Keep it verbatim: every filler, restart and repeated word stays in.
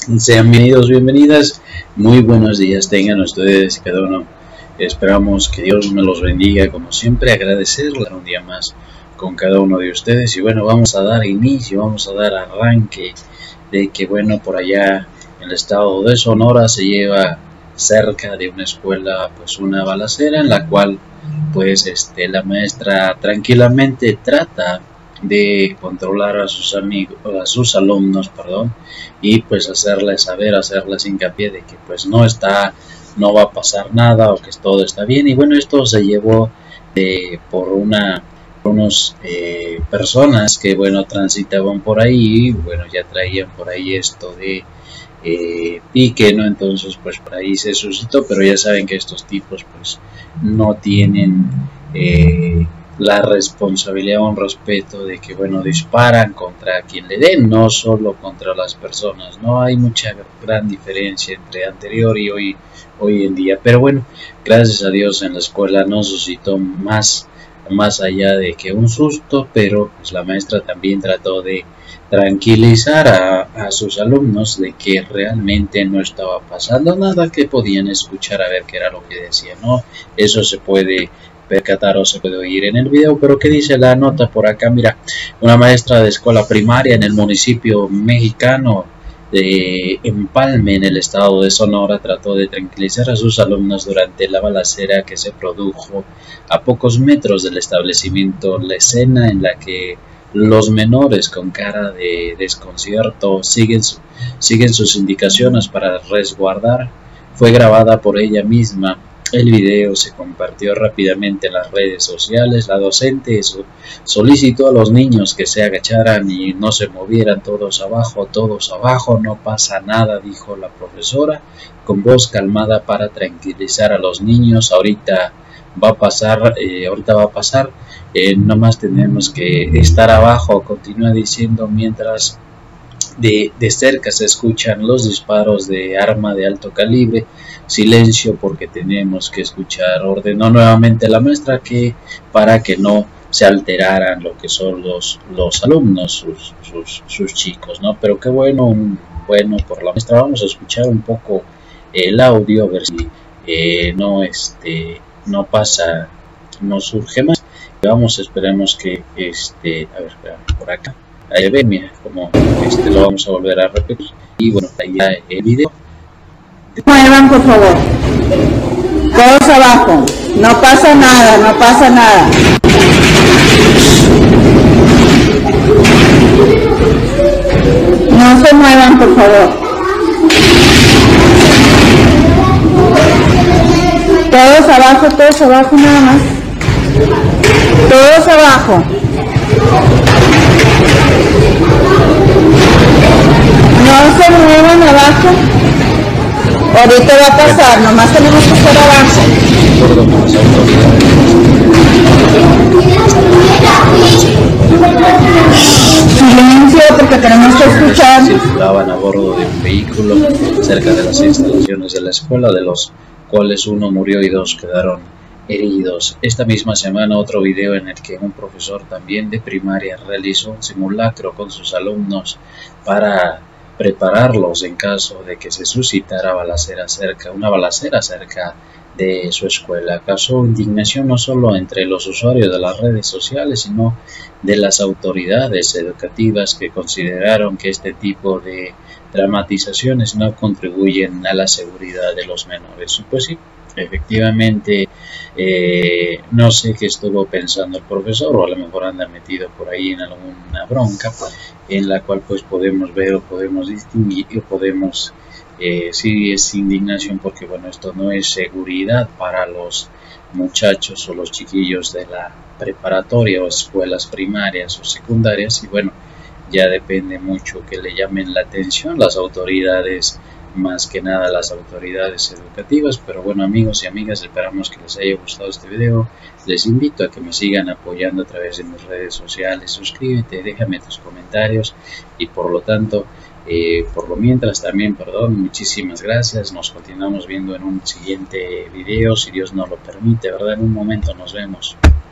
Sean bienvenidos, bienvenidas, muy buenos días tengan ustedes cada uno. Esperamos que Dios me los bendiga como siempre, agradecerle un día más con cada uno de ustedes. Y bueno, vamos a dar inicio, vamos a dar arranque de que bueno, por allá en el estado de Sonora se lleva cerca de una escuela pues una balacera en la cual pues este la maestra tranquilamente trata de controlar a sus amigos, a sus alumnos, perdón, y pues hacerles saber, hacerles hincapié de que pues no está, no va a pasar nada o que todo está bien. Y bueno, esto se llevó de, por una unos eh, personas que bueno transitaban por ahí, bueno ya traían por ahí esto de eh, pique, ¿no? Entonces pues por ahí se suscitó, pero ya saben que estos tipos pues no tienen eh, la responsabilidad o un respeto de que bueno disparan contra quien le den, no solo contra las personas. No hay mucha gran diferencia entre anterior y hoy hoy en día, pero bueno, gracias a Dios en la escuela no suscitó más más allá de que un susto, pero pues la maestra también trató de tranquilizar a, a sus alumnos de que realmente no estaba pasando nada, que podían escuchar a ver qué era lo que decía, ¿no? Eso se puede percatar o se puede oír en el video, pero ¿qué dice la nota por acá? Mira, una maestra de escuela primaria en el municipio mexicano de Empalme, en el estado de Sonora, trató de tranquilizar a sus alumnos durante la balacera que se produjo a pocos metros del establecimiento. La escena en la que los menores con cara de desconcierto siguen, siguen sus indicaciones para resguardar fue grabada por ella misma. El video se compartió rápidamente en las redes sociales. La docente solicitó a los niños que se agacharan y no se movieran. Todos abajo, todos abajo, no pasa nada, dijo la profesora con voz calmada para tranquilizar a los niños. Ahorita va a pasar, eh, ahorita va a pasar, eh, nomás tenemos que estar abajo, continúa diciendo mientras de, de cerca se escuchan los disparos de arma de alto calibre. Silencio porque tenemos que escuchar. Ordenó nuevamente la maestra que para que no se alteraran lo que son los, los alumnos, sus, sus, sus chicos, ¿no? Pero qué bueno, un, bueno por la maestra. Vamos a escuchar un poco el audio a ver si eh, no este no pasa, no surge más. Vamos, esperemos que este, a ver, espérame, por acá. Ahí ven, mira, como este lo vamos a volver a repetir. Y bueno, ahí ya el video. Muevan, por favor. Todos abajo. No pasa nada, no pasa nada. No se muevan, por favor. Todos abajo, todos abajo nada más. Todos abajo. No se muevan abajo. Ahorita va a pasar, nomás tenemos que estar abajo. Silencio porque tenemos que escuchar. Circulaban a bordo de un vehículo cerca de las instalaciones de la escuela, de los cuales uno murió y dos quedaron heridos. Esta misma semana otro video en el que un profesor también de primaria realizó un simulacro con sus alumnos para prepararlos en caso de que se suscitara balacera cerca, una balacera cerca de su escuela. Causó indignación no solo entre los usuarios de las redes sociales, sino de las autoridades educativas que consideraron que este tipo de dramatizaciones no contribuyen a la seguridad de los menores. Pues sí, efectivamente, eh, no sé qué estuvo pensando el profesor, o a lo mejor anda metido por ahí en alguna bronca en la cual pues podemos ver o podemos distinguir o podemos eh, sí es indignación porque bueno, esto no es seguridad para los muchachos o los chiquillos de la preparatoria o escuelas primarias o secundarias. Y bueno, ya depende mucho que le llamen la atención las autoridades, más que nada las autoridades educativas. Pero bueno, amigos y amigas, esperamos que les haya gustado este video. Les invito a que me sigan apoyando a través de mis redes sociales. Suscríbete, déjame tus comentarios y por lo tanto eh, por lo mientras también, perdón, muchísimas gracias. Nos continuamos viendo en un siguiente video, si Dios nos lo permite, ¿verdad? En un momento nos vemos.